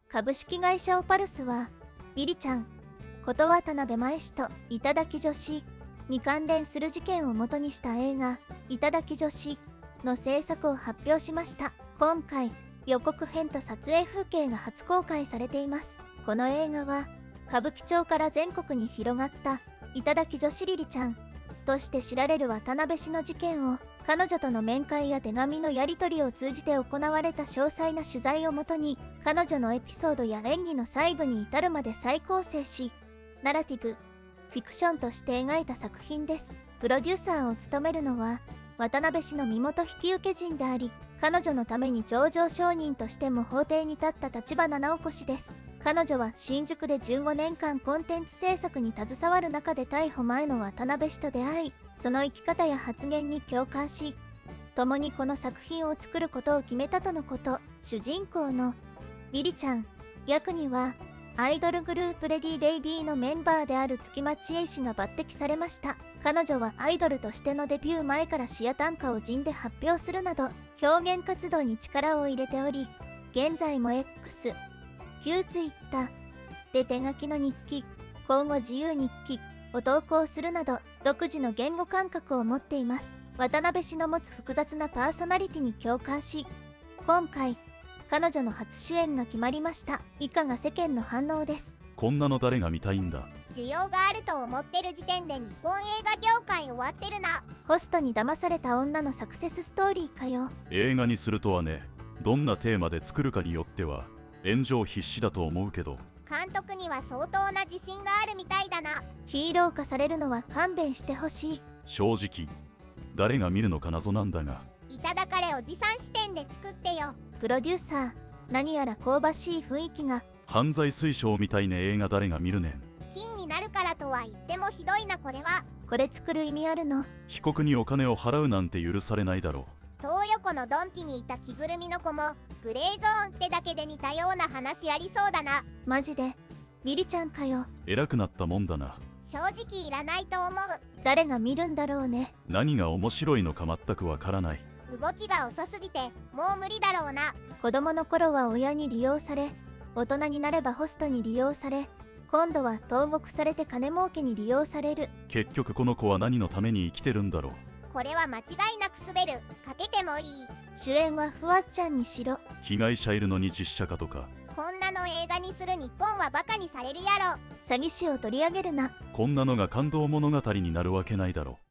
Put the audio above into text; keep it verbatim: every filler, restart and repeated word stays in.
株式会社オパルスは、ビリちゃんこと渡辺舞氏と頂き女子に関連する事件を元にした映画「頂き女子」の制作を発表しました。今回、予告編と撮影風景が初公開されています。この映画は、歌舞伎町から全国に広がった頂き女子リリちゃんとして知られる渡辺氏の事件を、彼女との面会や手紙のやり取りを通じて行われた詳細な取材をもとに、彼女のエピソードや演技の細部に至るまで再構成し、ナラティブ、フィクションとして描いた作品です。プロデューサーを務めるのは、渡辺氏の身元引受人であり、彼女のために情状証人としても法廷に立った橘直子氏です。彼女は新宿でじゅうごねんかんコンテンツ制作に携わる中で逮捕前の渡辺氏と出会い、その生き方や発言に共感し、共にこの作品を作ることを決めたとのこと。主人公のビリちゃん役には、アイドルグループレディベイビーのメンバーである月町英氏が抜擢されました。彼女はアイドルとしてのデビュー前から詩や短歌を陣で発表するなど、表現活動に力を入れており、現在も X、旧 Twitter で手書きの日記、口語自由日記を投稿するなど、独自の言語感覚を持っています。渡辺氏の持つ複雑なパーソナリティに共感し、今回、彼女の初主演が決まりました。以下が世間の反応です。 こんなの誰が見たいんだ。 需要があると思ってる時点で日本映画業界終わってるな。 ホストに騙された女のサクセスストーリーかよ。 映画にするとはね、どんなテーマで作るかによっては炎上必至だと思うけど、 監督には相当な自信があるみたいだな。 ヒーロー化されるのは勘弁してほしい。 正直誰が見るのか謎なんだが。 いただかれおじさん視点で作ってよ。 プロデューサー、何やら香ばしい雰囲気が。 犯罪推奨みたいな映画誰が見るねん。 金になるからとは言ってもひどいなこれは。 これ作る意味あるの？ 被告にお金を払うなんて許されないだろう。 東横のドンキにいた着ぐるみの子もグレーゾーンってだけで似たような話ありそうだな。 マジでビリちゃんかよ。 偉くなったもんだな。 正直いらないと思う。 誰が見るんだろうね。 何が面白いのか全くわからない。 動きが遅すぎてもう無理だろうな。 子供の頃は親に利用され、大人になればホストに利用され、今度は投獄されて金儲けに利用される。 結局この子は何のために生きてるんだろう。 これは間違いなく滑る。かけてもいい。 主演はフワちゃんにしろ。 被害者いるのに実写化とか。 こんなの映画にする日本はバカにされるやろ。 詐欺師を取り上げるな。 こんなのが感動物語になるわけないだろ。